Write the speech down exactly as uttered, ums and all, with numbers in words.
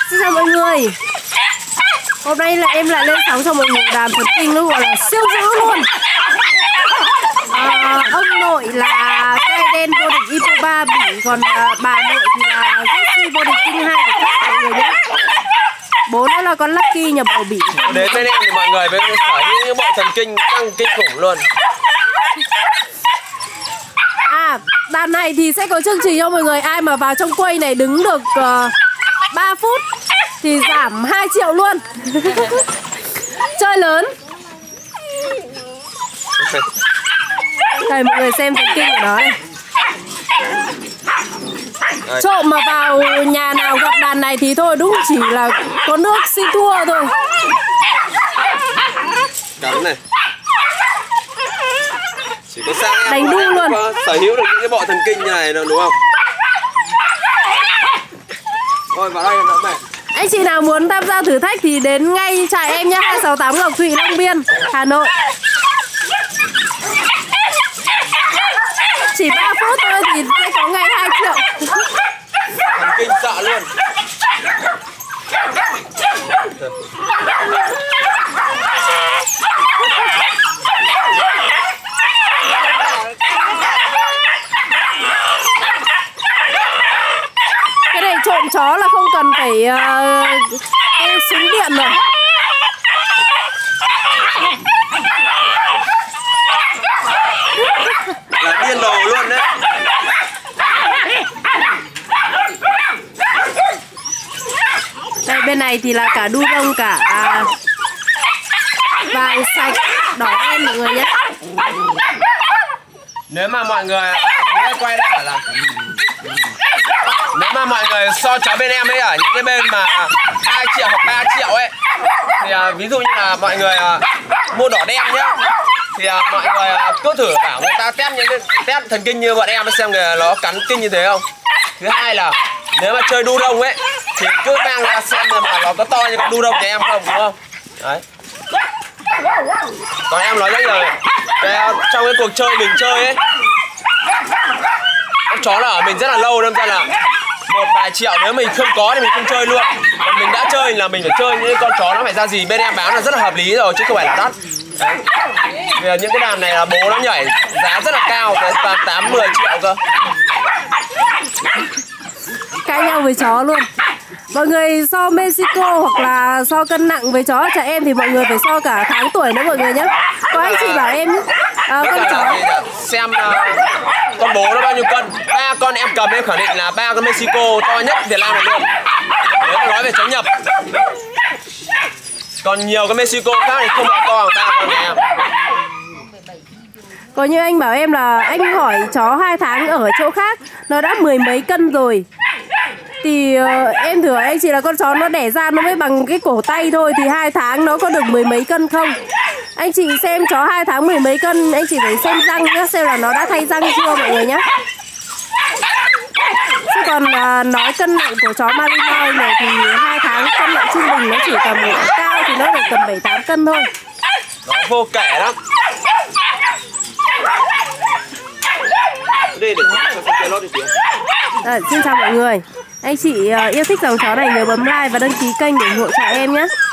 Xin chào mọi người. Hôm nay là em lại lên sóng cho mọi người đàn thần kinh nó gọi là siêu dữ luôn. à, Ông nội là cây đen vô địch Ipoba Bỉ, còn à, bà nội thì là Jessie vô địch Kinh hai của các mọi người nhé. Bố nữa là con Lucky nhà bầu Bỉ. Đến bên em thì mọi người với sở hữu những bộ thần kinh căng kinh khủng luôn. À, đàn này thì sẽ có chương trình cho mọi người. Ai mà vào trong quay này đứng được uh, ba phút thì giảm hai triệu luôn. Chơi lớn. Đây mọi người xem thần kinh của nó này. Trộm mà vào nhà nào gặp đàn này thì thôi đúng chỉ là có nước xin thua thôi. Cắn này. Chỉ có sang đánh đu luôn. Sở hữu được những cái bộ thần kinh như này đâu, đúng không? Thôi vào đây nữa mày. Anh chị nào muốn tham gia thử thách thì đến ngay trại em nhé, hai sáu tám Ngọc Thụy, Long Biên, Hà Nội. Chỉ ba phút thôi thì sẽ có ngày hai triệu. Thần kinh sợ luôn. Cái này trộm chó là không cần phải uh, cái súng điện rồi. Là điên đồ luôn đấy. Đây bên này thì là cả đu đông cả à, vàng sạch đỏ đen mọi người nhé. Nếu mà mọi người quay đây bảo là nếu mà mọi người so chó bên em ấy ở những cái bên mà hai triệu hoặc ba triệu ấy thì à, ví dụ như là mọi người à, mua đỏ đen nhá, thì à, mọi người à, cứ thử bảo người ta test những cái test thần kinh như bọn em xem người nó cắn kinh như thế không. Thứ hai là nếu mà chơi đu đông ấy thì cứ mang ra xem mà nó có to như con đu đông của em không, đúng không? Đấy. Còn em nói rất là cái, trong cái cuộc chơi mình chơi ấy, con chó là ở mình rất là lâu, đâm ra là một vài triệu nếu mình không có thì mình không chơi luôn. Còn mình đã chơi là mình phải chơi những con chó nó phải ra gì bên em bán là rất là hợp lý rồi chứ không phải là đắt. Đấy. Vì những cái đàn này là bố nó nhảy giá rất là cao, tới toàn tám mười triệu cơ. Cãi nhau với chó luôn. Mọi người so Mexico hoặc là so cân nặng với chó trẻ em thì mọi người phải so cả tháng tuổi nữa mọi người nhé. Có anh chị bảo em à, con chó xem uh, con bố nó bao nhiêu cân. Ba con em cầm em khẳng định là ba con Mexico to nhất Việt Nam này luôn. Nếu mà nói về chó nhập. Còn nhiều cái Mexico khác thì không to bằng ba con nhà em. Có như anh bảo em là anh hỏi chó hai tháng ở chỗ khác nó đã mười mấy cân rồi. Thì uh, em thử anh chị là con chó nó đẻ ra nó mới bằng cái cổ tay thôi thì hai tháng nó có được mười mấy cân không? Anh chị xem chó hai tháng mười mấy cân, anh chị phải xem răng nhá, xem là nó đã thay răng chưa mọi người nhé. Chứ còn uh, nói cân nặng của chó Malinois này thì hai tháng cân nặng trung bình nó chỉ tầm cao thì nó được tầm bảy tám cân thôi. Nó vô kể lắm. Đây để cho con kia lót đi tiếng. À, xin chào mọi người. Anh chị uh, yêu thích dòng chó này nhớ bấm like và đăng ký kênh để ủng hộ cho em nhé.